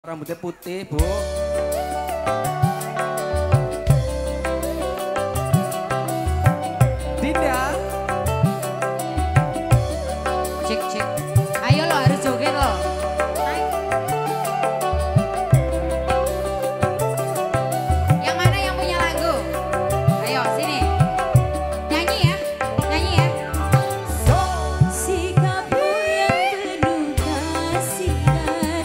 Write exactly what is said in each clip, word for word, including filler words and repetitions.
Rambutnya putih, Bu. Dinda. Cek cek. Ayo lo harus joget lo. Naik. Yang mana yang punya lagu? Ayo sini. Nyanyi ya. Nyanyi ya. Sikapmu yang penuh kasih dan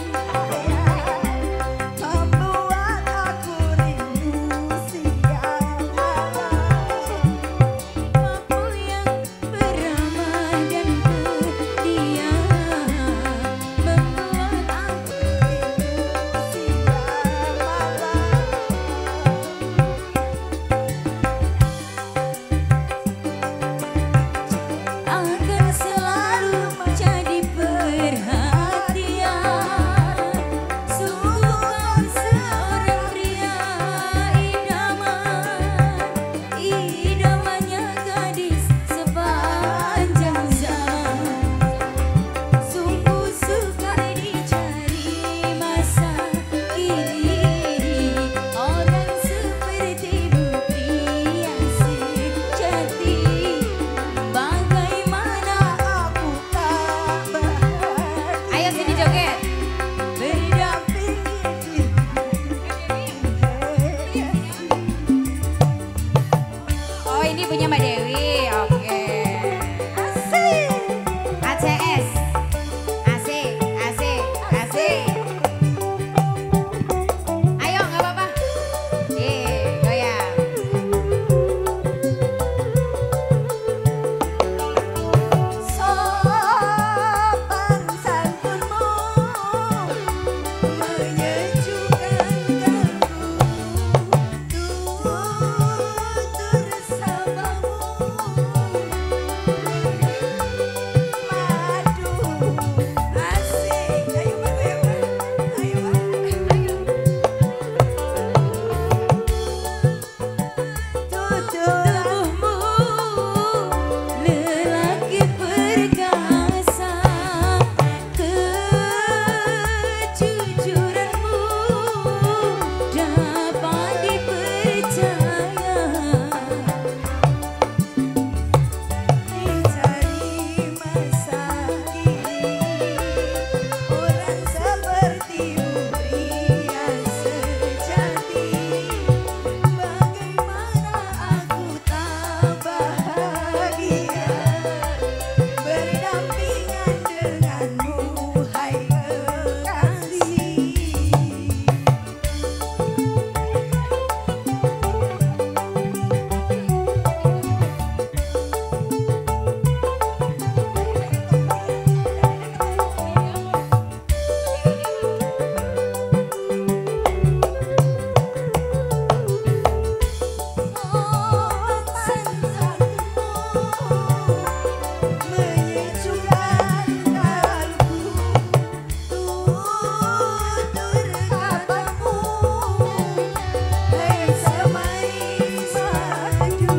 membuat aku rindu siang malam. Kamu yang beramah dan pendiam membuat aku rindu siang malam. Akan selalu menjadi perhatian. Sungguh seorang pria idaman, idamannya gadis sepanjang zaman. Sungguh sukar dicari masa kini orang sepertimu pria sejati. Bagaimana aku tak bahagia. Ayo sini joget. Berdampingi Oh ini punya Mbak Dewi. Oke. asik. A C S. Asik, asik, asik. Ayo nggak apa-apa. Ih, goyang. Sopan santunmu menyejukkan kalbu. Tutur sabamu madu asik. Ayo Mbak, ayo Mbak. Ayo Mbak. Tubuhmu lelaki perkasa, kejujuranmu dapat dipercaya. Dicari masa kini orang sepertimu pria sejati. Bagaimana aku tak bahagia berdampingan denganmu, hai kekasih. Menyejukkan kalbu, tutur kapamu, hai semanis madu.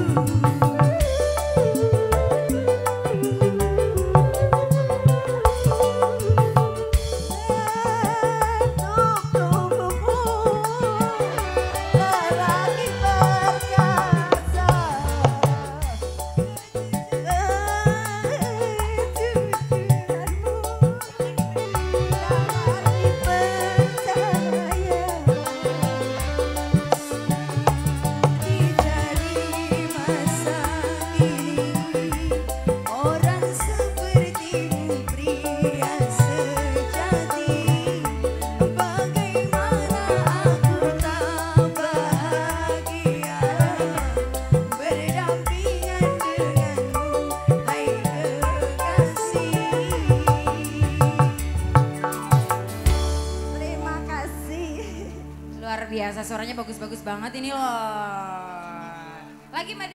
Tubuhmu lelaki perkasa, kejujuranmu dapat dipercaya. Dicari masa kini orang sepertimu pria sejati. Bagaimana aku tak bahagia berdampingan denganmu, hai kekasih. Terima kasih. Luar biasa suaranya bagus-bagus banget ini loh. Lagi Mbak